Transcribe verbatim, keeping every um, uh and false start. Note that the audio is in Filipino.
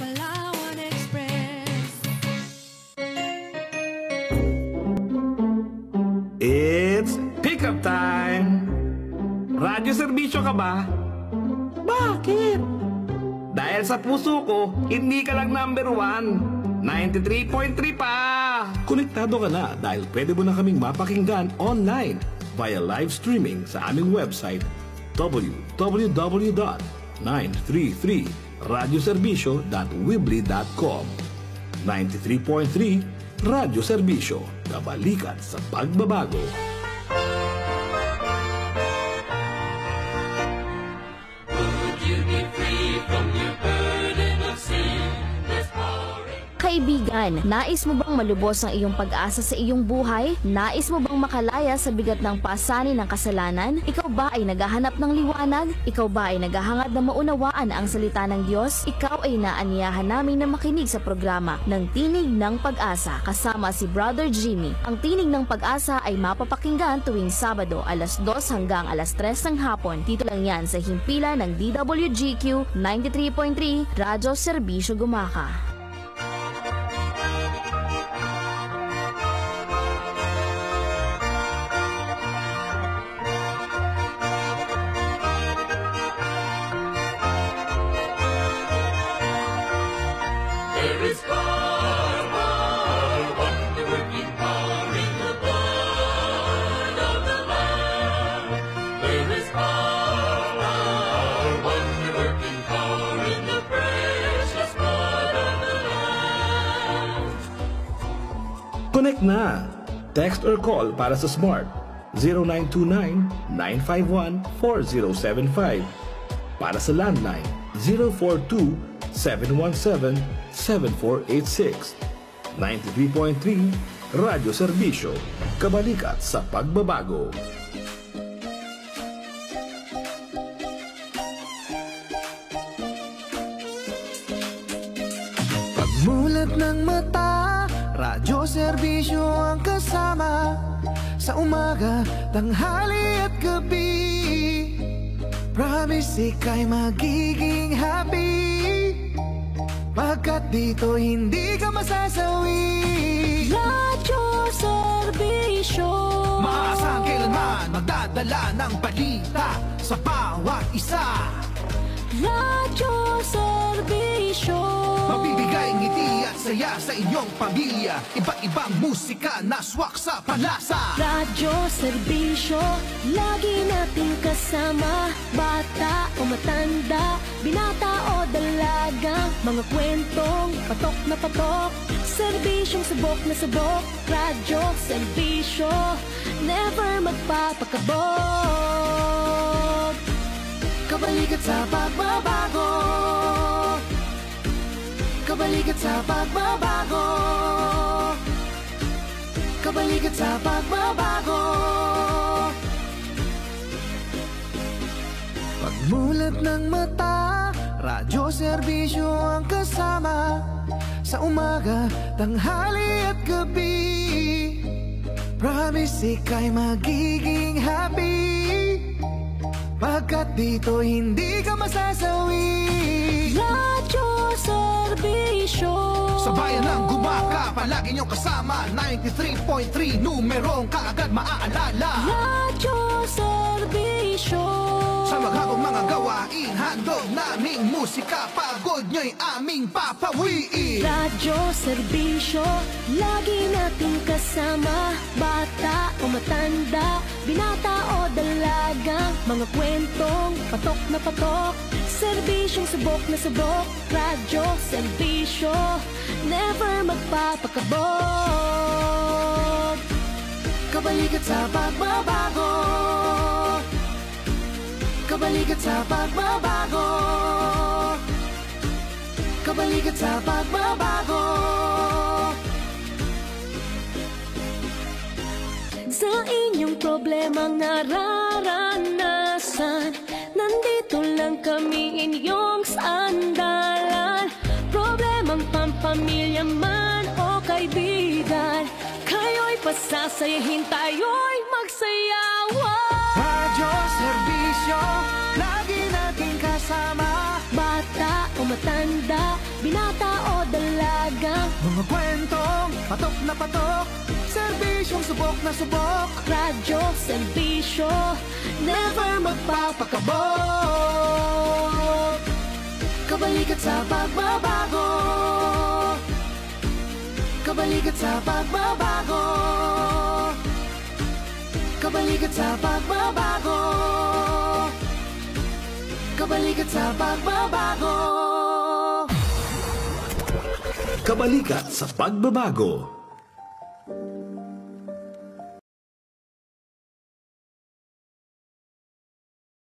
Palawan Express. It's pickup time! Radyo serbisyo ka ba? Bakit? Dahil sa puso ko, hindi ka lang number one. ninety-three point three pa! Konektado ka na dahil pwede mo na kaming mapakinggan online via live streaming sa aming website w w w dot nine three three radyoserbisyo dot weebly dot com. ninety-three point three Radyo Serbisyo, kabalikan sa pagbabago. Kaibigan, nais mo bang malubos ang iyong pag-asa sa iyong buhay? Nais mo bang makalaya sa bigat ng pasanin ng kasalanan? Ikaw ba ay naghahanap ng liwanag? Ikaw ba ay naghahangad na maunawaan ang salita ng Diyos? Ikaw ay naanyayahan namin na makinig sa programa ng Tinig ng Pag-asa kasama si Brother Jimmy. Ang Tinig ng Pag-asa ay mapapakinggan tuwing Sabado alas dos hanggang alas tres ng hapon. Dito lang yan sa himpilan ng D W G Q ninety-three point three Radyo Serbisyo Gumaka. Connect na! Text or call para sa Smart zero nine two nine, nine five one, four zero seven five. Para sa landline zero four two, seven one seven, seven four eight six. ninety-three point three Radyo Serbisyo, kabalikat sa pagbabago. Pagmulat ng mata, Radyo Serbisyo ang kasama sa umaga, tanghali at gabi. Promise ika'y magiging happy, pagkat dito hindi ka masasawi. Radyo Serbisyo, Maasang kailanman magdadala ng balita sa bawat isa. Radyo Serbisyo, Magbibigay ngiti at saya sa inyong pamilya. Iba't ibang musika na swak sa palasa. Radyo Serbisyo, lagi nating kasama. Bata o matanda, binata o dalaga, mga kwentong patok na patok, serbisyong subok na subok. Radyo Serbisyo, never magpapakabog. Kabalikat sa pagbabago, kabalikat sa pagbabago, kabalikat sa pagbabago. Pagmulat ng mata, Radyo Serbisyo ang kasama sa umaga, tanghali at gabi. Promise ika'y magiging happy, pagkat dito hindi ka masasawi. Radyo Serbisyo, Sa bayan ng Gumaka, palagi niyong kasama. ninety-three point three, numerong kaagad maaalala. Radyo Serbisyo, Sa maghapong mga gawain, handog naming musika, pagod niyo'y aming papawiin. Radyo Serbisyo, lagi nating kasama. Bata o matanda, binata o dalaga, mga kwentong patok na patok, serbisyong subok na subok. Radyo Serbisyo, never magpapakabog. Kabalikat sa pagbabago, kabalikat sa pagbabago, kabalikat sa pagbabago. Sa inyong problemang nararanasan, nandito lang kami, inyong sandalan. Problemang pampamilya man o kaibigan, kayo'y pasasayahin, tayo'y magsayawan. Radyo Serbisyo, lagi nating kasama. Bata o matanda, binata o dalaga, Mga kwentong patok na patok, serbisyong subok na subok, radyo, serbisyo, never magpapakabog. Kabalikat sa pagbabago, kabalikat sa pagbabago, kabalikat sa pagbabago, kabalikat sa pagbabago. Kabalikat sa pagbabago.